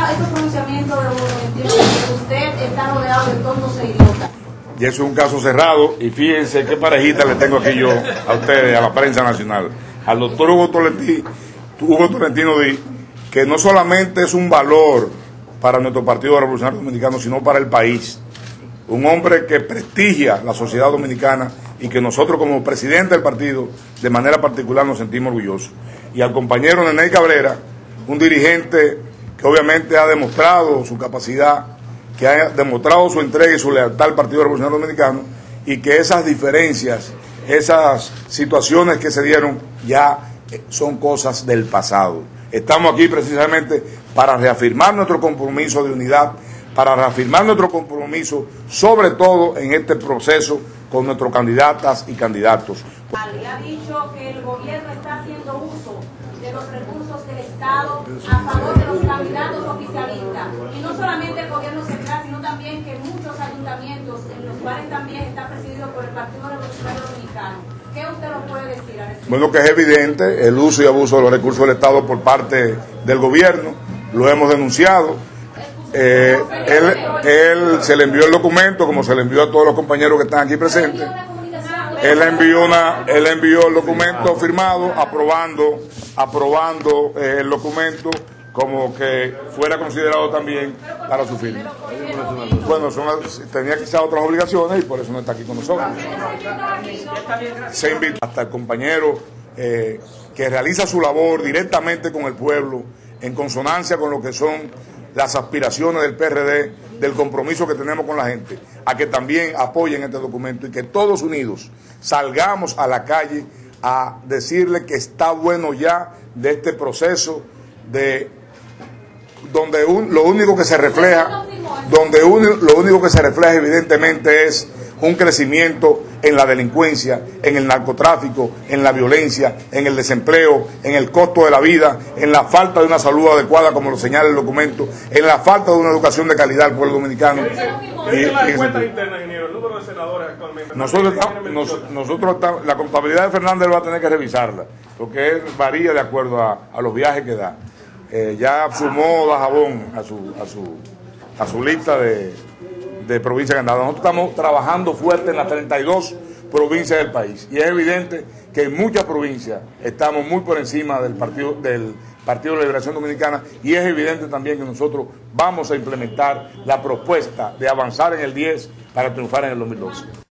esos pronunciamientos de que usted está rodeado de tontos e idiotas. Y eso es un caso cerrado, y fíjense qué parejita le tengo aquí yo a ustedes, a la prensa nacional. Al doctor Hugo Tolentino Díaz, que no solamente es un valor para nuestro Partido Revolucionario Dominicano, sino para el país. Un hombre que prestigia la sociedad dominicana y que nosotros como presidente del partido, de manera particular, nos sentimos orgullosos. Y al compañero Neney Cabrera, un dirigente que obviamente ha demostrado su capacidad, que ha demostrado su entrega y su lealtad al Partido Revolucionario Dominicano, y que esas diferencias, esas situaciones que se dieron ya son cosas del pasado. Estamos aquí precisamente para reafirmar nuestro compromiso de unidad, para reafirmar nuestro compromiso, sobre todo en este proceso con nuestros candidatas y candidatos. Ha dicho que el gobierno está haciendo uso de los recursos del Estado a favor de los candidatos oficialistas. Y no solamente el gobierno central, sino también que muchos ayuntamientos, en los cuales también está presidido por el Partido Revolucionario Dominicano. ¿Qué usted nos puede decir a eso? Bueno, que es evidente el uso y abuso de los recursos del Estado por parte del gobierno. Lo hemos denunciado. Él se le envió el documento, como se le envió a todos los compañeros que están aquí presentes. Él envió el documento firmado, aprobando el documento como que fuera considerado también para su firma. Bueno, tenía quizás otras obligaciones y por eso no está aquí con nosotros. Se invita hasta el compañero que realiza su labor directamente con el pueblo, en consonancia con lo que son las aspiraciones del PRD, del compromiso que tenemos con la gente, a que también apoyen este documento y que todos unidos salgamos a la calle a decirle que está bueno ya de este proceso de donde lo único que se refleja evidentemente es un crecimiento en la delincuencia, en el narcotráfico, en la violencia, en el desempleo, en el costo de la vida, en la falta de una salud adecuada, como lo señala el documento, en la falta de una educación de calidad al pueblo dominicano. La contabilidad de Fernández va a tener que revisarla, porque él varía de acuerdo a los viajes que da. Ya sumó Dajabón a su lista de provincias que han dado. Nosotros estamos trabajando fuerte en las 32 provincias del país, y es evidente que en muchas provincias estamos muy por encima del Partido de la Liberación Dominicana, y es evidente también que nosotros vamos a implementar la propuesta de avanzar en el 10 para triunfar en el 2012.